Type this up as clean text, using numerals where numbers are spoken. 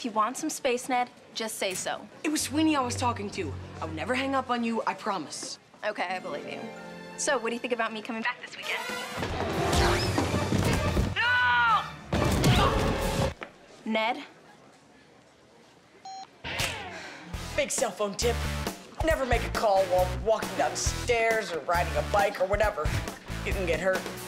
you want some space, Ned, just say so. It was Sweeney I was talking to. I would never hang up on you, I promise. Okay, I believe you. So, what do you think about me coming back this weekend? No! Ned? Big cell phone tip. Never make a call while walking down the stairs or riding a bike or whatever. You can get hurt.